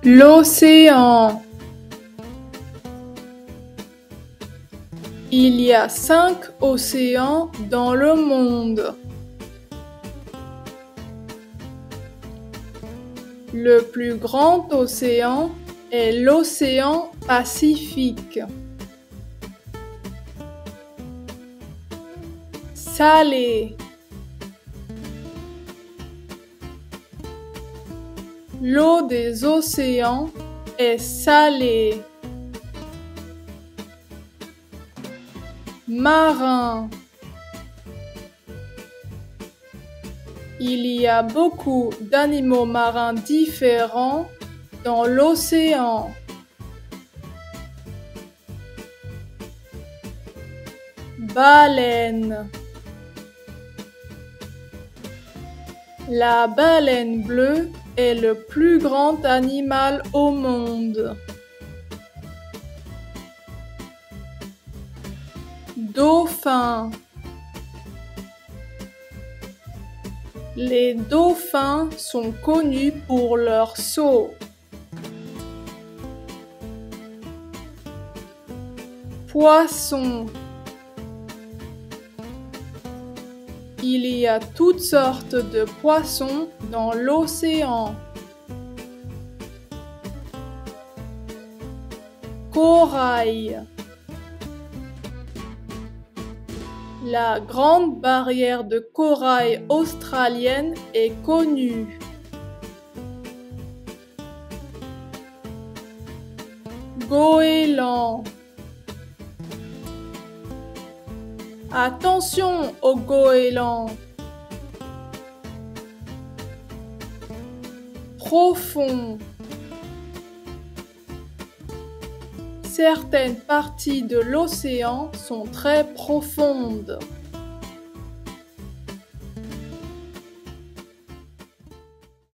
L'océan. Il y a 5 océans dans le monde. Le plus grand océan est l'océan Pacifique. Salé. L'eau des océans est salée. Marin. Il y a beaucoup d'animaux marins différents dans l'océan. Baleine. La baleine bleue est le plus grand animal au monde. Dauphin. Les dauphins sont connus pour leur saut. Poisson. Il y a toutes sortes de poissons dans l'océan. Corail. La grande barrière de corail australienne est connue. Goéland. Attention aux goélands. Profond. Certaines parties de l'océan sont très profondes.